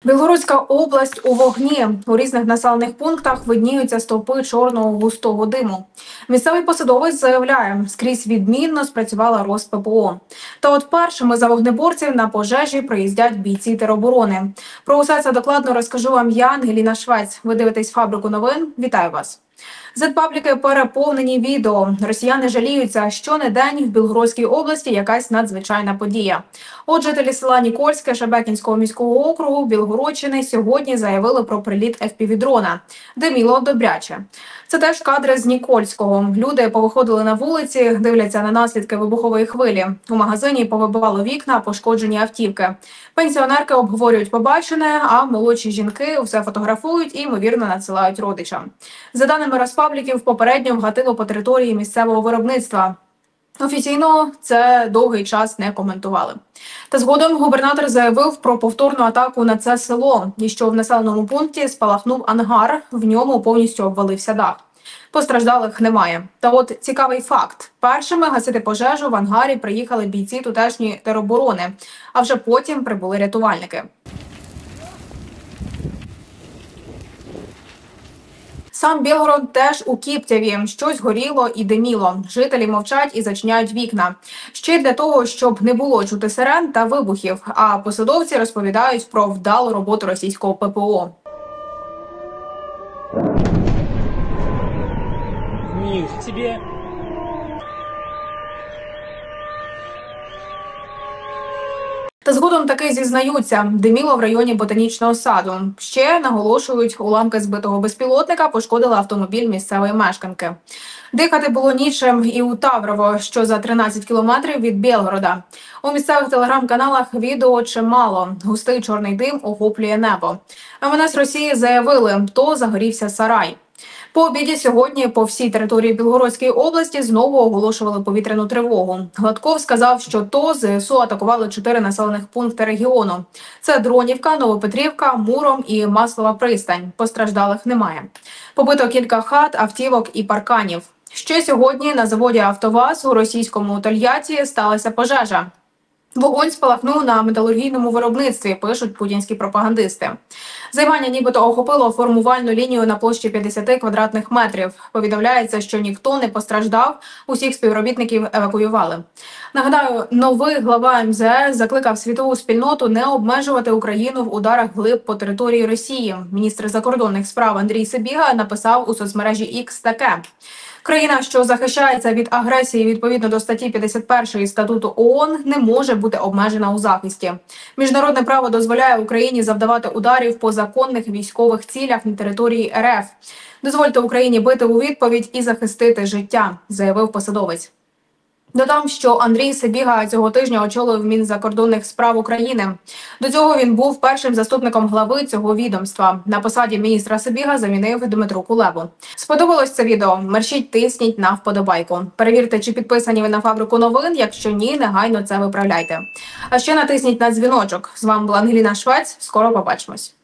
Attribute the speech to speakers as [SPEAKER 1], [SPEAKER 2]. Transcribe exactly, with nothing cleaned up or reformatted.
[SPEAKER 1] Білгородська область у вогні. У різних населених пунктах видніються стовпи чорного густого диму. Місцевий посадовець заявляє, скрізь відмінно спрацювала РосППО. Та от першими за вогнеборців на пожежі приїздять бійці тероборони. Про усе це докладно розкажу вам я, Ангеліна Швець. Ви дивитесь «Фабрику новин». Вітаю вас. Зет-пабліки переповнені відео. Росіяни жаліються, що не день в Білгородській області якась надзвичайна подія. От жителі села Нікольське Шебекінського міського округу Білгородщини сьогодні заявили про приліт еф пі ві-дрона. Диміло добряче. Це теж кадри з Нікольського. Люди повиходили на вулиці, дивляться на наслідки вибухової хвилі. У магазині повибивало вікна, пошкоджені автівки. Пенсіонерки обговорюють побачене, а молодші жінки все фотографують і, ймовірно, надсилають родичам. За даними Респабліків, попередньо вгатило по території місцевого виробництва. Офіційно це довгий час не коментували. Та згодом губернатор заявив про повторну атаку на це село, і що в населеному пункті спалахнув ангар, в ньому повністю обвалився дах. Постраждалих немає. Та от цікавий факт. Першими гасити пожежу в ангарі приїхали бійці тутешньої тероборони, а вже потім прибули рятувальники. Сам Білгород теж у кіптяві. Щось горіло і диміло. Жителі мовчать і зачиняють вікна. Ще й для того, щоб не було чути сирен та вибухів. А посадовці розповідають про вдалу роботу російського пе пе о.
[SPEAKER 2] Них тебе.
[SPEAKER 1] Та згодом таки зізнаються, диміло в районі Ботанічного саду. Ще, наголошують, уламки збитого безпілотника пошкодили автомобіль місцевої мешканки. Дихати було нічим і у Таврово, що за тринадцять кілометрів від Білгорода. У місцевих телеграм-каналах відео чимало. Густий чорний дим охоплює небо. ем ен ес Росії заявили, то загорівся сарай. По обіді сьогодні по всій території Білгородської області знову оголошували повітряну тривогу. Гладков сказав, що то зе ес у атакували чотири населених пункти регіону. Це Дронівка, Новопетрівка, Муром і Маслова пристань. Постраждалих немає. Побито кілька хат, автівок і парканів. Ще сьогодні на заводі «АвтоВАЗ» у російському Тольятті сталася пожежа. Вогонь спалахнув на металургійному виробництві, пишуть путінські пропагандисти. Займання нібито охопило формувальну лінію на площі п'ятдесят квадратних метрів. Повідомляється, що ніхто не постраждав, усіх співробітників евакуювали. Нагадаю, новий глава ем зе ес закликав світову спільноту не обмежувати Україну в ударах глиб по території Росії. Міністр закордонних справ Андрій Сибіга написав у соцмережі Ікс таке. Країна, що захищається від агресії відповідно до статті п'ятдесят першої статуту ООН, не може бути обмежена у захисті. Міжнародне право дозволяє Україні завдавати ударів по законних військових цілях на території ер еф. Дозвольте Україні бити у відповідь і захистити життя, заявив посадовець. Додам, що Андрій Сибіга цього тижня очолив Мінзакордонних справ України. До цього він був першим заступником глави цього відомства. На посаді міністра Сибіга замінив Дмитру Кулебу. Сподобалось це відео? Мерщіть, тисніть на вподобайку. Перевірте, чи підписані ви на «Фабрику новин». Якщо ні, негайно це виправляйте. А ще натисніть на дзвіночок. З вами була Ангеліна Швець. Скоро побачимось.